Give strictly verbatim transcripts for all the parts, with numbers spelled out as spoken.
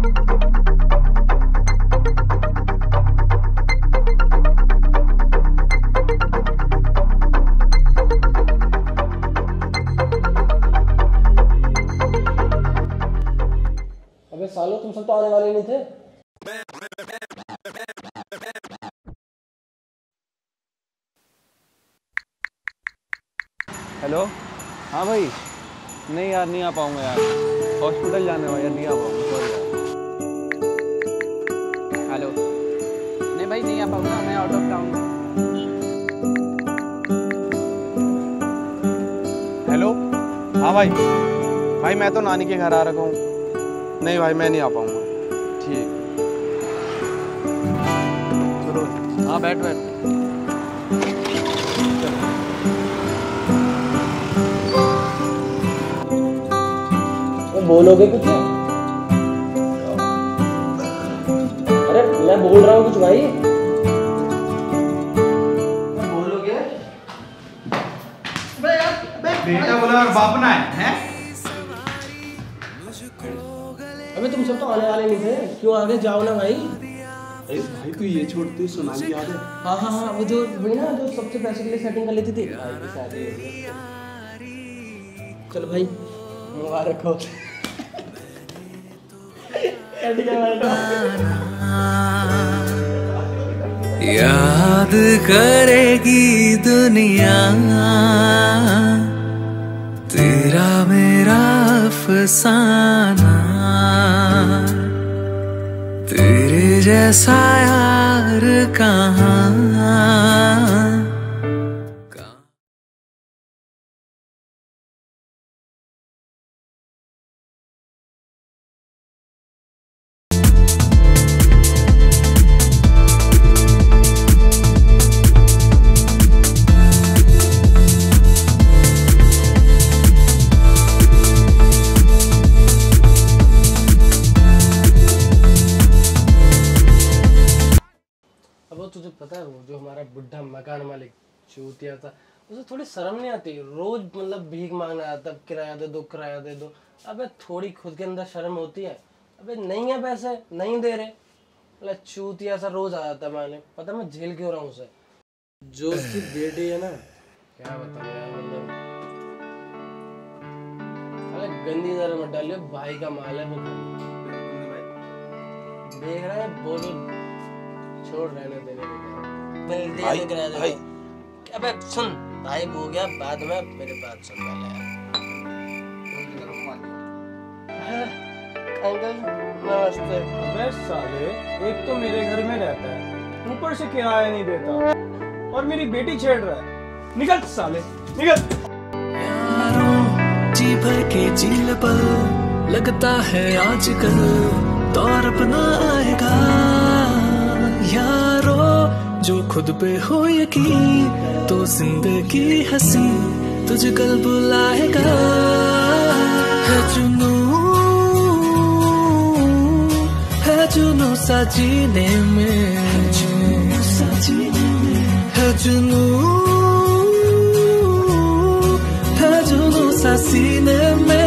अबे सालों तुम सब तो आने वाले नहीं थे। हेलो, हाँ भाई, नहीं यार नहीं आ पाऊंगा यार, हॉस्पिटल जाने वाला यार, नहीं आ पाऊंगा, सॉरी यार। हेलो, नहीं भाई नहीं आ पाऊंगा, मैं आउट ऑफ टाउन। हेलो, हाँ भाई, भाई मैं तो नानी के घर आ रखा हूँ, नहीं भाई मैं नहीं आ पाऊंगा। ठीक, चलो, हाँ बैठ बैठ। बोलोगे कुछ? अरे मैं बोल रहा हूँ कुछ भाई, बोलोगे? बेटा बोला और बाप ना है, हैं? अबे तुम सब तो आने वाले नहीं थे, क्यों आगे जाओ ना भाई। अरे भाई तू ये छोड़ती सोनाली याद है? हाँ हाँ हाँ, वो जो वही ना जो सबसे पैसे के लिए सेटिंग कर लेती थी, भाई की शादी हो गई। चलो भाई मुबारक हो। याद करेगी दुनिया तेरा मेरा अफसाना, तेरे जैसा यार कहाँ। अब तुझे पता है वो जो हमारा बुढ़ा मकान मालिक चूतिया था, उसे थोड़ी शर्म नहीं आती? रोज मतलब भीख मांगना आता, किराया दे दो किराया दे दो। अबे थोड़ी खुद के अंदर शर्म होती है? अबे नहीं है पैसे, नहीं दे रहे, मतलब चूतिया सा रोज आ जाता है। मैंने पता मैं झेल क्यों रहा हूँ उसे। जो उसकी बेटी है ना, क्या बताऊँ यार, मतलब अरे गंदी नजर मत डालियो, भाई का माल है वो। देख रहे हैं, बोलो छोड़ रहने देने मिलती है तो करा दे। अबे सुन, भाई हो गया बाद में, मेरे बात सुन पहले यार। अंकल नमस्ते। अबे साले, एक तो मेरे घर में रहता है, ऊपर से किराया नहीं देता, और मेरी बेटी छेड़ रहा है। निकल साले, निकल। यारों जी भर के झील पर लगता है आजकल दौर अपना आएगा। यारो जो खुद पे हो यकीन, तो जिंदगी हंसी तुझे कल बुलाएगा। है जुनू है जुनू सा जीने में, है जुनू है जुनू सा सीने में।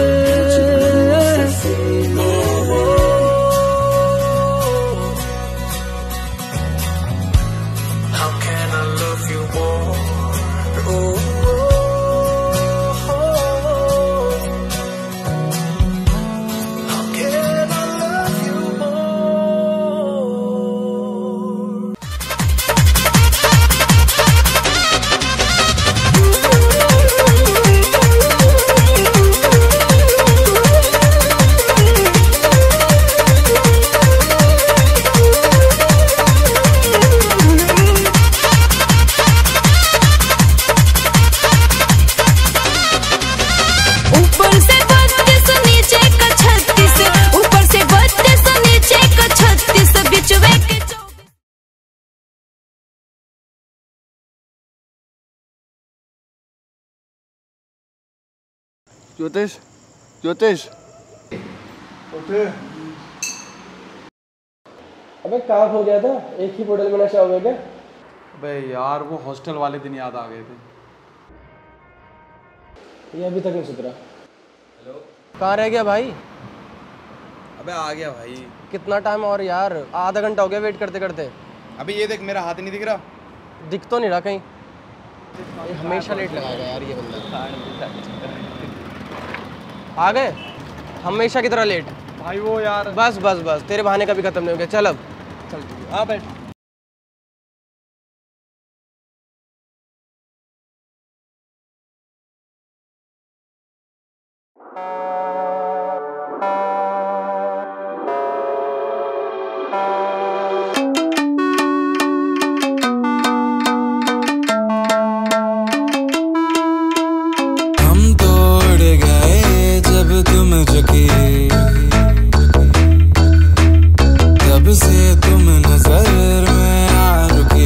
ज्योतिष, ज्योतिष, अबे कहाँ खो गया था? एक ही बोतल में नशा हो गया क्या? अबे यार वो हॉस्टल वाले दिन याद आ गए थे। ये अभी तक नहीं सुधरा। हेलो, कहाँ रह गया भाई? अबे आ गया भाई। कितना टाइम और यार, आधा घंटा हो गया वेट करते करते। अबे ये देख मेरा हाथ नहीं दिख रहा। दिख तो नहीं रहा कहीं। ये हमेशा लेट लगाएगा यार ये बंदा। आ गए हमेशा की तरह लेट भाई वो यार बस बस बस तेरे बहाने कभी खत्म नहीं हो गया। चल अब चल आ बैठ। हम तोड़ गए जब तुम झुकी, तब से तुम नजर में आ रुकी।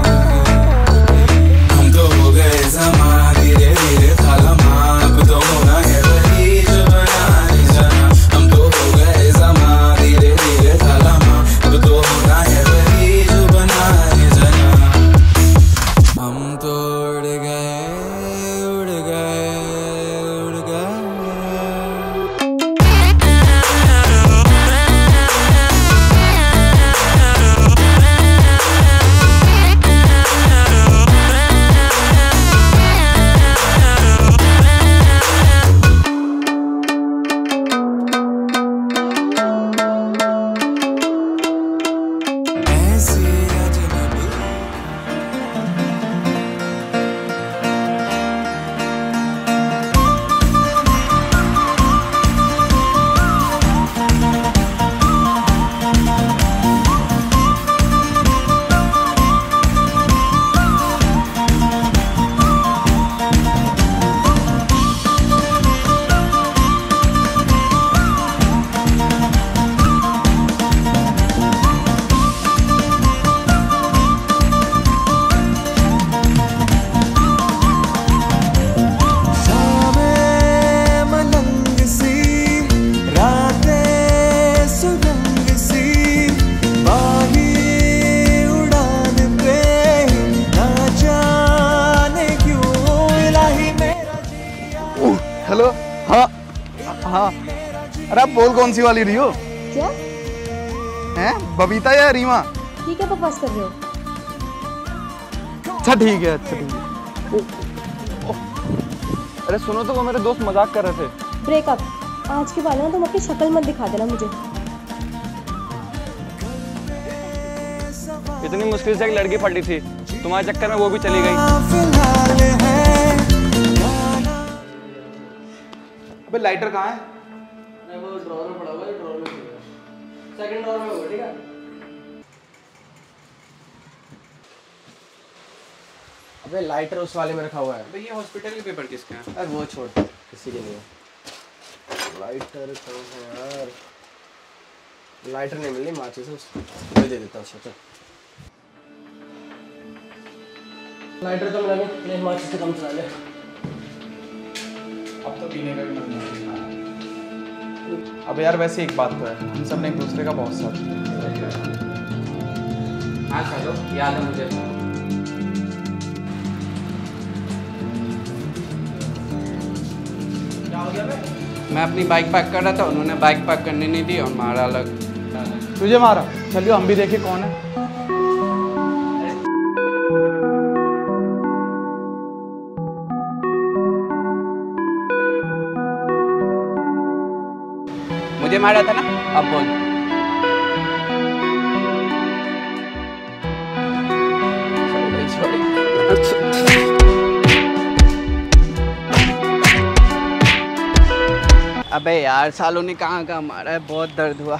हम तो हो गए समा धीरे धीरे था लम्हा, अब तो होना है वही जो बनाने जाना। हम तो हो गए समा धीरे धीरे था लम्हा, अब तो होना है वही जो बनाने जाना। हम तो उड़ गए उड़ गए उड़ गए। ऐसी अजनबी शामें मलंग सी, रातें सुरंग सी, बाही उड़ान पे ना जाने क्यों इलाही मेरा जिया। हेलो। हाँ हाँ। अरे आप बोल कौन सी वाली रही हो? क्या? हैं बबीता या रीमा? ठीक है बकवास कर रहे हो? अच्छा ठीक है अच्छा ठीक है। अरे सुनो तो वो मेरे दोस्त मजाक कर रहे थे। ब्रेकअप आज के बाद ना तुम अपनी शक्ल मत दिखा देना मुझे। इतनी मुश्किल से एक लड़की पड़ी थी, तुम्हारे चक्कर में वो भी चली गई। फिलहाल है अबे लाइटर कहाँ है? वो ड्रॉअर में पड़ा हुआ है, ड्रॉअर में सेकंड ड्रॉअर में होगा। ठीक है अबे लाइटर उस वाले में रखा हुआ है। अबे ये हॉस्पिटल के पेपर किसके हैं? अरे वो छोड़ किसी के नहीं है। लाइटर कहाँ है यार? लाइटर नहीं मिली, माचिस है उसको दे देता हूँ। चल लाइटर तो मिला नहीं, ले माचिस से कम चला ले। अब तो पीने का भी मन नहीं है। अब यार वैसे एक बात तो है, हम सब ने एक दूसरे का बहुत साथ दिया। हाँ चलो याद है मुझे। क्या हो गया बे? मैं अपनी बाइक पैक कर रहा था, उन्होंने बाइक पैक करने नहीं दी और मारा अलग। तुझे मारा? चलियो हम भी देखे कौन है। मुझे मारा था ना, अब बोल। अबे यार सालों ने कहाँ कहाँ मारा है, बहुत दर्द हुआ।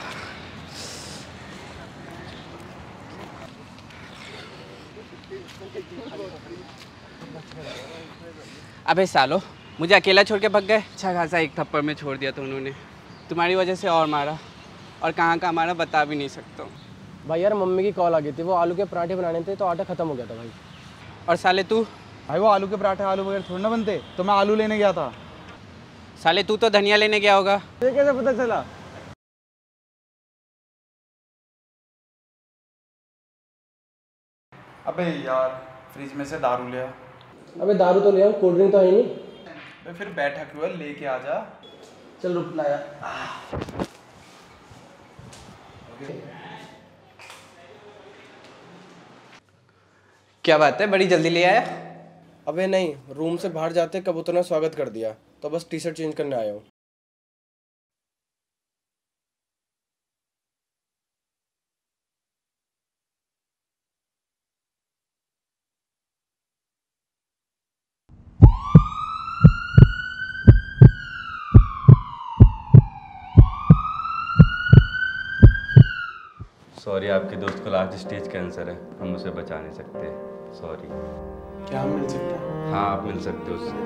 अबे सालो मुझे अकेला छोड़ के भग गए। अच्छा खासा एक थप्पड़ में छोड़ दिया था उन्होंने, तुम्हारी वजह से और मारा, और कहाँ कहाँ मारा बता भी नहीं सकता। भाई यार मम्मी की कॉल आ गई थी, वो आलू के पराठे बनाने थे तो आटा खत्म हो गया था भाई। और साले तू? भाई वो आलू के पराठे आलू वगैरह थोड़ी ना बनते, तो मैं आलू लेने गया था। साले तू तो धनिया लेने गया होगा। ये कैसे पता चला? अबे यार फ्रिज में से दारू ले आ। अबे दारू तो ले आओ, कोल्ड ड्रिंक तो है नहीं। अबे फिर बैठा क्यों है, लेके आ जा। चल रुक लाया। क्या बात है, बड़ी जल्दी ले आया? अबे नहीं, रूम से बाहर जाते कबूतर ने स्वागत कर दिया, तो बस टी शर्ट चेंज करने आया हूँ। सॉरी, आपके दोस्त को लास्ट स्टेज कैंसर है, हम उसे बचा नहीं सकते। सॉरी। क्या हम मिल सकते हैं? हाँ, आप मिल सकते हो उससे।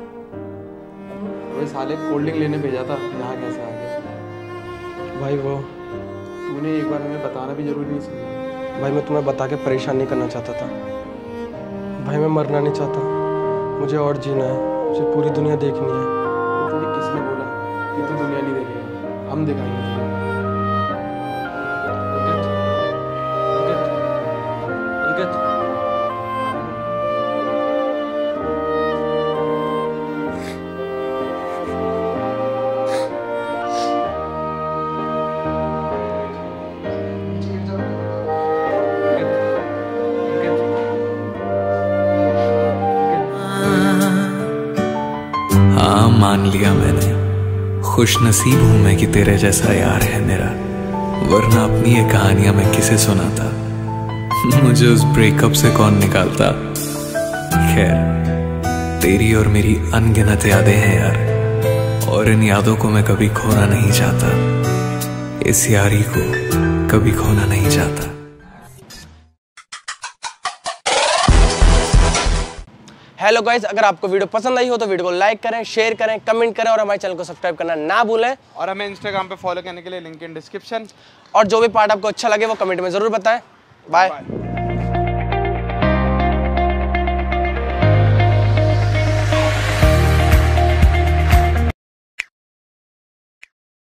अबे साले कोल्ड ड्रिंक लेने भेजा था, यहाँ कैसे आ गया? भाई वो तूने एक बार हमें बताना भी जरूरी नहीं समझा। भाई मैं तुम्हें बता के परेशान नहीं करना चाहता था। भाई मैं मरना नहीं चाहता, मुझे और जीना है, मुझे पूरी दुनिया देखनी है। तो तुझे किसने बोला कि तू दुनिया नहीं देखेगा? हम दिखाएंगे तुझे। अंकित, हाँ मान लिया मैंने, खुश नसीब हूं मैं कि तेरे जैसा यार है मेरा, वरना अपनी ये कहानियां मैं किसे सुनाता, मुझे उस ब्रेकअप से कौन निकालता। खैर, तेरी और मेरी अनगिनत यादें हैं यार, और इन यादों को मैं कभी खोना नहीं चाहता, इस यारी को कभी खोना नहीं चाहता। हेलो गाइस, अगर आपको वीडियो पसंद आई हो तो वीडियो को लाइक करें, शेयर करें, कमेंट करें और हमारे चैनल को सब्सक्राइब करना ना भूलें। और हमें इंस्टाग्राम पे फॉलो करने के लिए लिंक इन डिस्क्रिप्शन। और जो भी पार्ट आपको अच्छा लगे वो कमेंट में जरूर बताएं। बाय।